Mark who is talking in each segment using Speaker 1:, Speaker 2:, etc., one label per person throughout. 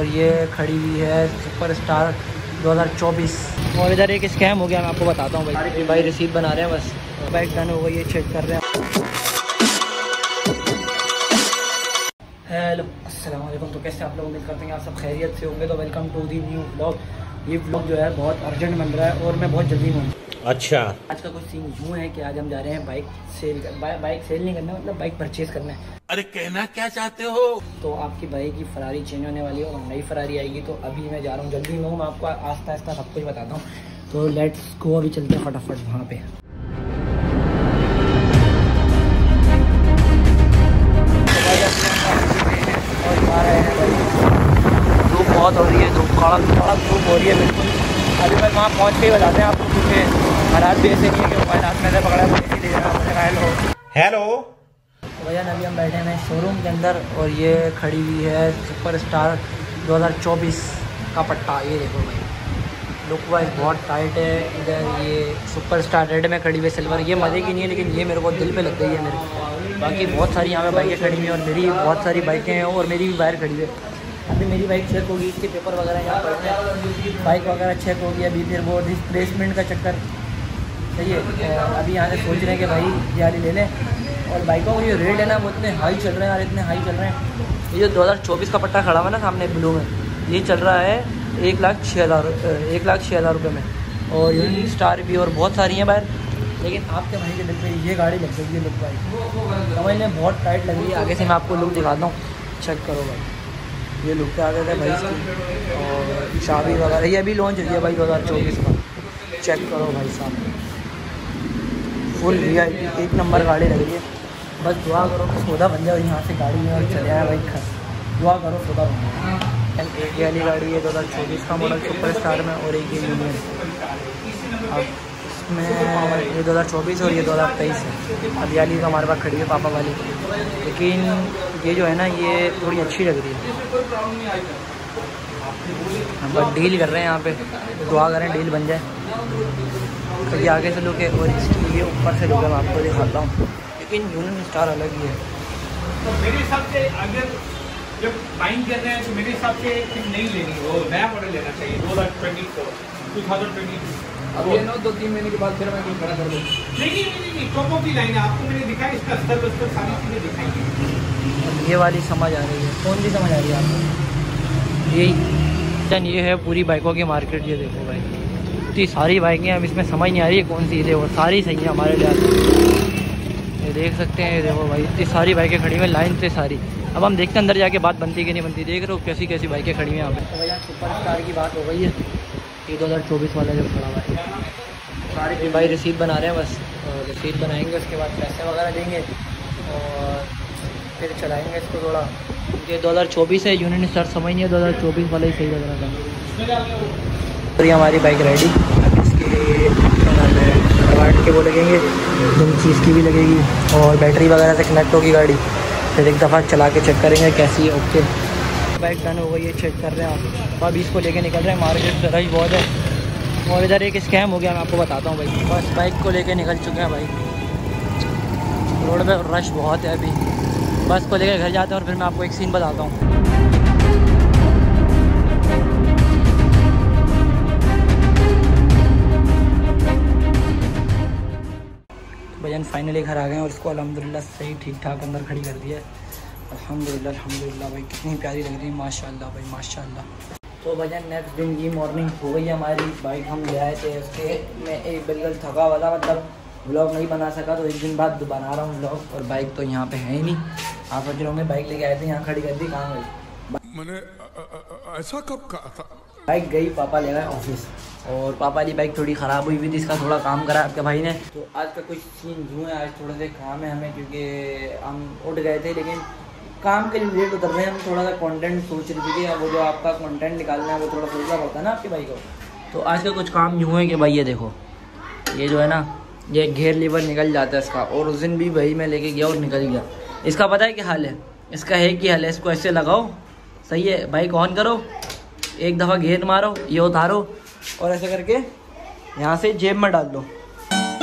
Speaker 1: और ये खड़ी हुई है सुपर स्टार 2024। और इधर एक स्कैम हो गया, मैं आपको बताता हूँ भाई। भाई रसीद बना रहे हैं बस, बाइक डन हो गई, ये चेक कर रहे हैं। हेलो अस्सलाम वालेकुम। तो कैसे आप लोग, उम्मीद करते हैं आप सब खैरियत से होंगे। तो welcome to the new vlog. ये व्लॉग जो है बहुत अर्जेंट बन रहा है और मैं बहुत जल्दी हूँ। अच्छा, आज का कुछ सीन यूँ है कि आज हम जा रहे हैं बाइक सेल नहीं करना, मतलब बाइक परचेज करना है।
Speaker 2: अरे कहना क्या चाहते हो?
Speaker 1: तो आपकी बाइक की फरारी चेंज होने वाली है और नई फरारी आएगी। तो अभी मैं जा रहा हूँ, जल्दी में हूँ, मैं आपको आस्ता आस्ता सब कुछ बताता हूँ। तो लेट्स गो, अभी चलते हैं फटाफट वहाँ पे। धूप बहुत हो रही है, धूप कड़क धूप हो रही है बिल्कुल। अभी मैं वहाँ पहुँच के ही बताते हैं आपको, क्योंकि हालात भी ऐसे नहीं है कि मोबाइल हाथ में से पकड़ा है इसीलिए घायल हो।
Speaker 2: हेलो
Speaker 1: तो भैया अभी हम बैठे हैं शोरूम के अंदर और ये खड़ी हुई है सुपर स्टार 2024 का पट्टा। ये देखो भाई, लुक वाइज बहुत टाइट है। इधर ये सुपर स्टार रेड में खड़ी हुई है, सिल्वर। ये मज़े की नहीं है, लेकिन ये मेरे को दिल पे लग गई है मेरे। बाकी बहुत सारी यहाँ पे बाइकें खड़ी हुई हैं और मेरी बहुत सारी बाइकें हैं और मेरी भी बाहर खड़ी हुई है। अभी मेरी बाइक चेक होगी, इसके पेपर वगैरह यहाँ पड़ते हैं, बाइक वगैरह चेक होगी। अभी फिर वो रिप्लेसमेंट का चक्कर सही है। अभी यहाँ से सोच रहे हैं कि भाई ये वाली ले लें। और बाइकों के जो रेट है ना वो इतने हाई चल रहे हैं यार, इतने हाई चल रहे हैं। ये जो 2024 का पट्टा खड़ा हुआ है ना सामने ब्लू में, ये चल रहा है 1,06,000 रुपये में। और यूनिक स्टार भी और बहुत सारी हैं बाहर, लेकिन आपके भाई के दिल पे ये गाड़ी लग गई है। लुक भाई समझ लें बहुत टाइट लग रही है। आगे से मैं आपको लुक दिखाता हूँ, चेक करो भाई। ये लुक पे आ गए थे भाई इसकी, और चाबी वगैरह ये अभी लॉन्च हुई है भाई 2024 का। चेक करो भाई साहब, फुल VIP एक नंबर गाड़ी लग रही है। बस दुआ करो कि सौदा बन जाए यहाँ से गाड़ी में और चले आए भाई घर। दुआ करो सौदा बन जाए। एक वाली गाड़ी है 2024 का मॉडल सुपर स्टार में, और एक ये यूनियन। अब इसमें ये 2024 और ये 2023 है। अब वाली तो हमारे पास खड़ी है पापा वाली, लेकिन ये जो है ना ये थोड़ी अच्छी लग रही है। हम बस डील कर रहे हैं यहाँ पे, दुआ करें डील बन जाए। तो ये आगे से लुक है और इसकी ये ऊपर से लुक है, मैं आपको दिखाता हूँ। लेकिन यूनियन स्टार अलग ही है।
Speaker 2: तो मेरे हिसाब से अगर जब बाइंग कर रहे हैं तो मेरे हिसाब से नहीं लेनी, वो नया मॉडल लेना चाहिए 2024।
Speaker 3: अब ये 2-3 महीने के बाद फिर मैं कुछ खड़ा कर दूँ।
Speaker 2: नहीं टॉप ऑफ दी लाइन है, आपको मैंने दिखाया इसका स्तर सारी चीज़ें दिखाई।
Speaker 1: ये वाली समझ आ रही है, कौन सी समझ आ रही है आपको? ये है पूरी बाइकों की मार्केट। ये देखो भाई इतनी सारी बाइकें, अब इसमें समझ नहीं आ रही है कौन सी है। वो सारी सही है हमारे लिए, ये देख सकते हैं। ये देखो भाई इतनी सारी बाइकें खड़ी हुई लाइन से सारी। अब हम देखते हैं अंदर जाके बात बनती कि नहीं बनती। देख रहे हो कैसी कैसी बाइकें खड़ी हुई हैं यहाँ पे। तो भैया सुपर स्टार की बात हो गई है, ये 2024 वाला जो खड़ा हुआ है। सारी भाई रसीद बना रहे हैं बस, और रसीद बनाएंगे उसके बाद पैसे वगैरह देंगे और फिर चलाएंगे इसको थोड़ा। ये 2024 है, यूनियन स्टार समझ नहीं है, 2024 वाला ही सही लग रहा था। तो ये हमारी बाइक रेडी, इसके के वो लगेंगे, दोनों चीज़ की भी लगेगी और बैटरी वगैरह से कनेक्ट होगी गाड़ी। फिर एक दफ़ा चला के चेक करेंगे कैसी है। ओके, बाइक डन हो गई, ये चेक कर रहे हैं आप। अब इसको लेके निकल रहे हैं, मार्केट से रश बहुत है। और इधर एक स्कैम हो गया, मैं आपको बताता हूँ भाई। बस बाइक को लेके निकल चुके हैं भाई, रोड पे रश बहुत है। अभी बस को लेकर घर जाते हैं और फिर मैं आपको एक सीन बताता हूँ। भजन फाइनली घर आ गए हैं और इसको अल्हम्दुलिल्लाह सही ठीक ठाक अंदर खड़ी कर दिया है। अल्हम्दुलिल्लाह भाई, कितनी प्यारी लग रही है माशाल्लाह भाई माशाल्लाह। तो भजन नेक्स्ट दिन की मॉर्निंग हो गई है हमारी। बाइक हम ले आए थे, उसके मैं एक बिल्कुल थका वाला, मतलब व्लॉग नहीं बना सका, तो एक दिन बाद बना रहा हूँ व्लॉग। और बाइक तो यहाँ पे है ही नहीं। आप सोच रहे होंगे बाइक लेके आए थे यहाँ खड़ी कर दी, कहाँ गई?
Speaker 2: मैंने ऐसा कब कहा था?
Speaker 1: बाइक गई, पापा ले गए ऑफिस, और पापा की बाइक थोड़ी ख़राब हुई थी, इसका थोड़ा काम करा आपके भाई ने। तो आज का कुछ सीन यूँ है, आज थोड़े से काम है हमें, क्योंकि हम उठ गए थे, लेकिन काम के लिए लेट उतर रहे हैं। हम थोड़ा सा कंटेंट सोच रहे थे कि वो जो आपका कंटेंट निकालना है वो थोड़ा सोचना पड़ता है ना आपके भाई को। तो आज का कुछ काम यूँ है कि भाई ये देखो, ये जो है ना ये घेर लीवर निकल जाता है इसका, और उस दिन भी भाई मैं लेके गया और निकल गया। इसका पता है क्या हाल है? इसका है कि हाल है, इसको ऐसे लगाओ, सही है, बाइक ऑन करो, एक दफ़ा घेर मारो, ये उतारो और ऐसे करके यहाँ से जेब में डाल दो।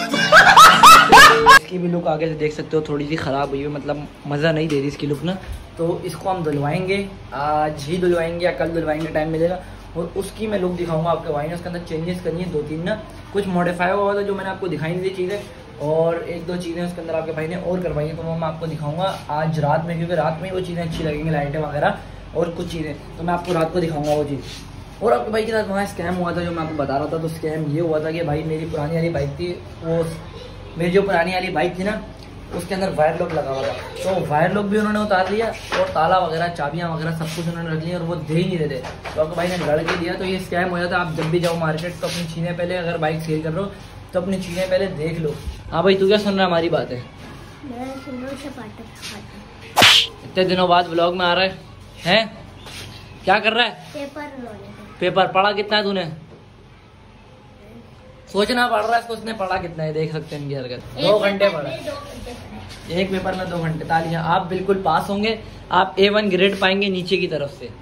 Speaker 1: इसकी भी लुक आगे से देख सकते हो थोड़ी सी ख़राब हुई है, मतलब मज़ा नहीं दे रही इसकी लुक ना। तो इसको हम धुलवाएंगे, आज ही धुलवाएंगे या कल धुलवाएंगे, टाइम मिलेगा। और उसकी मैं लुक दिखाऊंगा आपके भाई ने। उसके अंदर चेंजेस करनी है 2-3 ना, कुछ मॉडिफाई हुआ था जो मैंने आपको दिखाई नहीं दी चीज़ें, और 1-2 चीज़ें उसके अंदर आपके भाई ने और करवाई है, तो वो मैं आपको दिखाऊंगा आज रात में, क्योंकि रात में ही वो चीज़ें अच्छी लगेंगी, लाइटें वगैरह और कुछ चीज़ें, तो मैं आपको रात को दिखाऊंगा वो चीज़। और आपके भाई के साथ वहाँ स्कैम हुआ था जो मैं आपको बता रहा था। तो स्कैम ये हुआ था कि भाई मेरी पुरानी वाली बाइक थी, वो मेरी जो पुरानी वाली बाइक थी ना उसके अंदर वायर लॉक लगा हुआ था, तो वायर लॉक भी उन्होंने उतार लिया और ताला वगैरह चाबियां वगैरह सब कुछ उन्होंने रख लिया और वो दे ही नहीं रहे थे। तो आपके भाई ने लड़ के दिया। तो ये स्कैम हो जाता है। आप जब भी जाओ मार्केट तो अपनी चीज़ें पहले, अगर बाइक सेल कर रहे हो तो अपनी चीज़ें पहले देख लो। हाँ भाई, तू क्या सुन रहा है? हमारी बात है, इतने दिनों बाद व्लॉग में आ रहा है? क्या कर रहा है? पेपर पढ़ा कितना है तूने? सोचना पड़ रहा है इसको, उसने पढ़ा कितना है देख सकते हैं इनकी हरकत। 2 घंटे पढ़ा, एक पेपर में 2 घंटे। तालियां, आप बिल्कुल पास होंगे, आप A1 ग्रेड पाएंगे नीचे की तरफ से।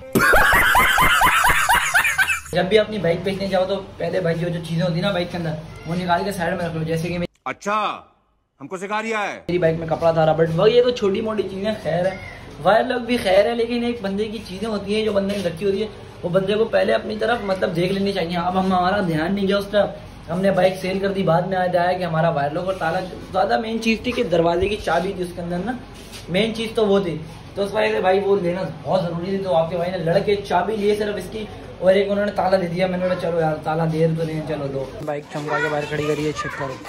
Speaker 1: जब भी अपनी बाइक बेचने जाओ तो पहले भाई जो चीजें होती है ना बाइक के अंदर, वो निकाल के साइड में रख लो। जैसे कि
Speaker 4: अच्छा, हमको सिखा रिया है।
Speaker 1: मेरी बाइक में कपड़ा था, रबड़, वही ये तो छोटी मोटी चीजें खैर है, वायर लॉक भी खैर है, लेकिन एक बंदे की चीजें होती हैं जो बंदे ने रखी होती है, वो बंदे को पहले अपनी तरफ मतलब देख लेनी चाहिए। अब हम हमारा ध्यान नहीं गया उस तरफ, हमने बाइक सेल कर दी, बाद में आया कि हमारा वायर लॉक और ताला। ज़्यादा मेन चीज़ थी कि दरवाजे की चाबी थी उसके अंदर ना, मेन चीज़ तो वो थी। तो उस वजह से भाई वो लेना बहुत ज़रूरी थी। तो आपके भाई ने लड़के चाबी लिए सिर्फ इसकी, और एक उन्होंने ताला दे दिया। मैंने बोला चलो यार ताला देर तो नहीं, चलो दो। बाइक चमका के बाहर खड़ी करी है, चेक करो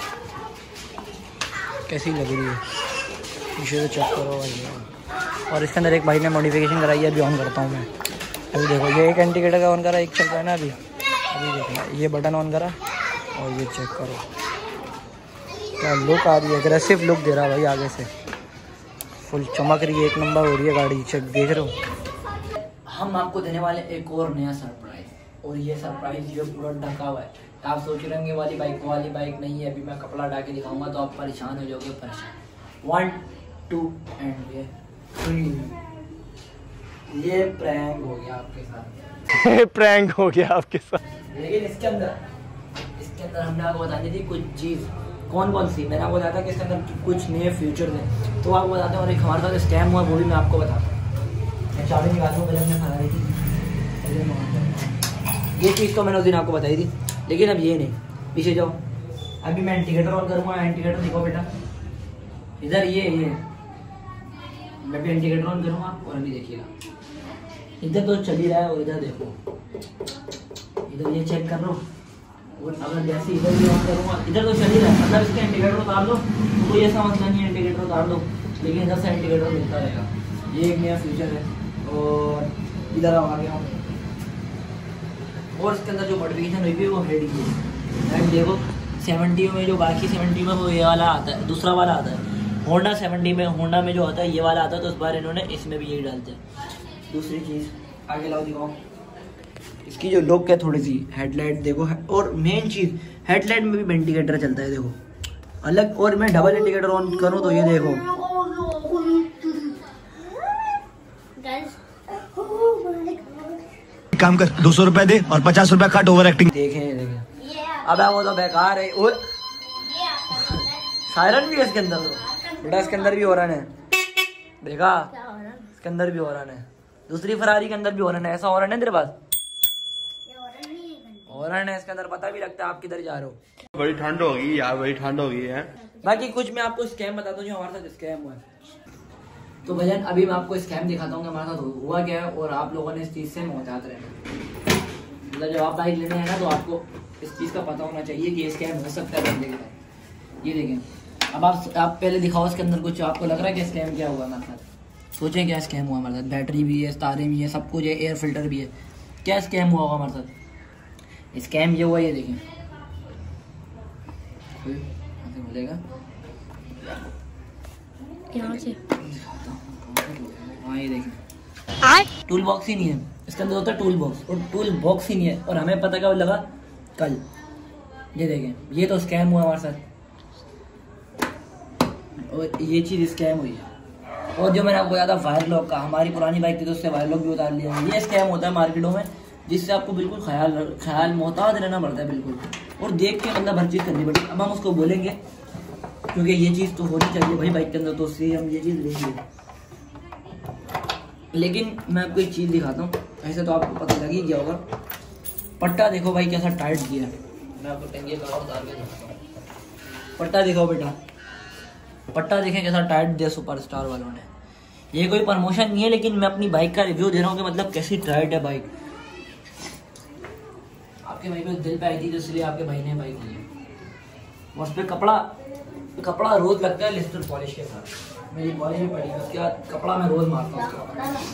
Speaker 1: कैसी लग रही है, पीछे से चेक करो भाई। और इसके अंदर एक भाई ने मॉडिफिकेशन कराई है, अभी ऑन करता हूँ मैं। अभी देखो ये एक इंडिकेटर का ऑन करा, एक चल रहा है ना अभी देखना, ये बटन ऑन करा और ये चेक करो क्या लुक आ रही है, एग्रेसिव लुक दे रहा है भाई आगे से, फुल चमक रही है, एक नंबर हो रही है गाड़ी। चेक देख रहे हो। हम आपको देने वाले एक और नया सरप्राइज, और ये सरप्राइज जो पूरा ढका हुआ है। आप सोच रहे होंगे वाली बाइक नहीं है, अभी मैं कपड़ा ढा के दिखाऊंगा तो आप परेशान हो जाओगे, परेशान। 1 2 एंड 3। ये प्रैंक हो गया आपके साथ।
Speaker 4: प्रैंक हो गया आपके साथ।
Speaker 1: लेकिन इसके अंदर हमने आपको बतानी थी कुछ चीज़। कौन सी? मैंने आपको बताया था कि इसके अंदर कुछ नए फ्यूचर थे, तो आपको बताते हैं। और एक हमारे साथ स्कैम हुआ, वो भी मैं आपको बताता हूँ। मैं चाबी निकाल दूँ, पहले हमने फंसाई थी ये चीज़, तो मैंने उस दिन आपको बताई थी। लेकिन अब ये नहीं, पीछे जाओ। अभी मैं इंडिकेटर ऑन करूँगा, इंडिकेटर दिखाओ बेटा इधर, ये मैं भी इंडिकेटर ऑन करूँगा और अभी देखिएगा इधर तो चल ही रहा है, और इधर देखो, इधर ये चेक कर लो। और अगर जैसे इधर भी ऑन करूँगा, इधर तो चल ही रहा है, मतलब इसका इंडिकेटर उतार दो तो कोई ऐसा मसला नहीं है, इंडिकेटर उतार दो, लेकिन इधर से इंडिकेटर मिलता रहेगा। ये एक नया फीचर है। और इधर आ गया हूँ, और इसके अंदर जो मॉडिफिकेशन हुई है वो हेड की है। देखो 70 में जो बाकी 70 में वो ये वाला आता है, दूसरा वाला आता है। होंडा 70 में, होंडा में जो आता है ये वाला आता है, तो इस बार इन्होंने इसमें भी यही डालते हैं। दूसरी चीज़ आगे लाओ दिखाओ, इसकी जो लुक है थोड़ी सी, हेडलाइट देखो, और मेन चीज़ हेडलाइट में भी इंडिकेटर चलता है देखो अलग। और मैं डबल इंडिकेटर ऑन करूँ तो ये देखो,
Speaker 5: काम कर 200 रुपए दे और 50 रुपए काट ओवर एक्टिंग।
Speaker 1: देखें अब वो तो बेकार है। और सायरन भी है इसके अंदर, तो बेटा इसके अंदर भी हो रहा है, देखा इसके अंदर भी हो रहा है, दूसरी फरारी के अंदर भी हो रहा है। ऐसा हो रहा है तेरे पास हो रहा है इसके अंदर, पता भी लगता है आप किधर जा रहे हो।
Speaker 4: बड़ी ठंड होगी यार, बड़ी ठंड होगी है।
Speaker 1: बाकी कुछ मैं आपको स्कैम बताता हूँ जो हमारे साथ स्कैम हुआ है। तो भजन अभी मैं आपको स्कैम दिखाता हूँ कि हमारे साथ हुआ क्या है, और आप लोगों ने इस चीज़ से मोहतात रहना। मतलब जब आप बाइक लेने हैं ना तो आपको इस चीज़ का पता होना चाहिए कि ये स्कैम हो सकता है बंदे के साथ। ये देखें, अब आप पहले दिखाओ इसके अंदर कुछ आपको लग रहा है कि स्कैम क्या हुआ हमारे साथ। सोचें क्या स्कैम हुआ हमारे साथ। बैटरी भी है, तारें भी है, सब कुछ है, एयर फिल्टर भी है। क्या स्कैम हुआ होगा हमारे साथ? स्कैम ये हुआ, ये देखें बोलेगा
Speaker 6: यहाँ से,
Speaker 1: हाँ ये देखें टूल बॉक्स ही नहीं है इसके अंदर, होता है टूल बॉक्स, और टूल बॉक्स ही नहीं है। और हमें पता क्या लगा कल, ये देखें ये तो स्कैम हुआ हमारे साथ, और ये चीज़ स्कैम हुई है। और जो मैंने आपको बताया था वायर लॉक का, हमारी पुरानी बाइक थी तो उससे वायर लॉक भी उतार लिया। ये स्कैम होता है मार्केटों में, जिससे आपको बिल्कुल ख्याल मोहतात रहना पड़ता है बिल्कुल, और देख के मतलब हर चीज़ करनी पड़ती है। अब हम उसको बोलेंगे क्योंकि ये चीज़ तो होनी चाहिए भाई बाइक के अंदर, तो उससे हम ये चीज़ लेंगे। लेकिन मैं आपको एक चीज़ दिखाता हूँ, ऐसे तो आपको पता लग ही गया होगा। पट्टा देखो भाई कैसा टाइट दिया है, मैं आपको टंगे का और उतार के दिखाता हूँ। पट्टा देखो बेटा, पट्टा देखें कैसा टाइट दिया सुपरस्टार वालों ने। ये कोई प्रमोशन नहीं है, लेकिन मैं अपनी बाइक का रिव्यू दे रहा हूँ कि मतलब कैसी टाइट है बाइक। आपके भाई पे दिल पे आई थी तो इसलिए आपके भाई ने बाइक ली है। और उस पर कपड़ा रोज लगता है लिस्टर पॉलिश के साथ। मेरी पॉलिश भी पड़ी है, उसके बाद कपड़ा मैं रोज मारता हूँ।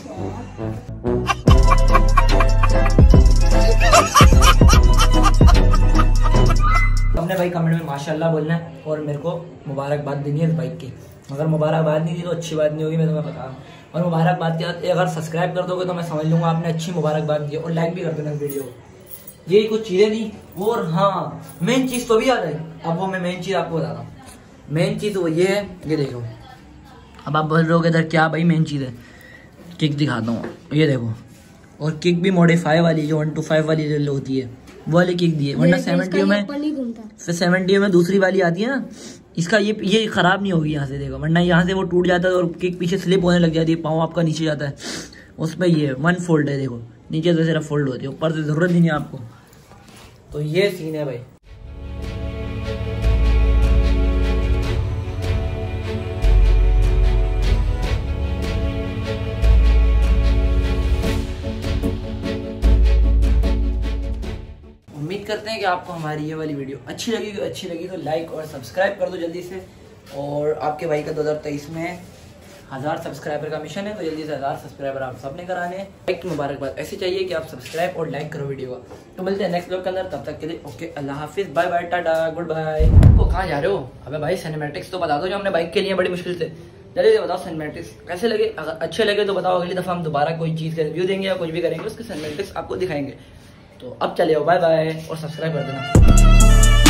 Speaker 1: हमने भाई कमेंट में माशाल्लाह बोलना है और मेरे को मुबारकबाद देनी है इस बाइक की। अगर मुबारकबाद नहीं दी तो अच्छी बात नहीं होगी, मैं तुम्हें बता रहा हूँ। और मुबारकबाद के बाद अगर सब्सक्राइब कर दोगे तो मैं समझ लूँगा आपने अच्छी मुबारकबाद दी। और लाइक भी कर देना वीडियो को। ये कुछ चीज़ें थी। और हाँ, मेन चीज़ तो भी आ रही, अब वो मैं मेन चीज़ आपको बताता हूँ। मेन चीज़ वो ये है, ये देखो। अब आप बोल रहे हो इधर क्या भाई मेन चीज़ है, किक दिखाता हूँ, ये देखो। और किक भी मॉडिफाई वाली जो 125 वाली जो होती है वो वाली किक दी है, वरना 70 में फिर 70 में दूसरी वाली आती है ना, इसका ये ख़राब नहीं होगी यहाँ से देखो, वरना यहाँ से वो टूट जाता है और किक पीछे स्लिप होने लग जाती है, पाँव आपका नीचे जाता है। उसमें ये 1 फोल्ड है, देखो नीचे से सिर्फ फोल्ड होती है, ऊपर से ज़रूरत ही नहीं है आपको। तो ये सीन है भाई। उम्मीद करते हैं कि आपको हमारी ये वाली वीडियो अच्छी लगी तो लाइक और सब्सक्राइब कर दो जल्दी से। और आपके भाई का 2023 में 1000 सब्सक्राइबर का मिशन है, तो जल्दी से 1000 सब्सक्राइबर आप सबने कराने हैं। एक मुबारकबाद ऐसे चाहिए कि आप सब्सक्राइब और लाइक करो वीडियो का। तो मिलते हैं नेक्स्ट ब्लॉग के अंदर, तब तक के लिए ओके, अल्लाह हाफिज़, bye bye, tata, good bye. तो कहाँ जा रहे हो? अबे भाई सिनेमैटिक्स तो बता दो जो हमने बाइक के लिए बड़ी मुश्किल से। जल्दी से बताओ सिनेमैटिक्स कैसे लगे। अगर अच्छे लगे तो बताओ, अगली दफ़ा हम दोबारा कोई चीज़ का रिव्यू देंगे या कुछ भी करेंगे, उसके सिनेमैटिक्स आपको दिखाएंगे। तो अब चले आओ, बाय बाय और सब्सक्राइब कर देना।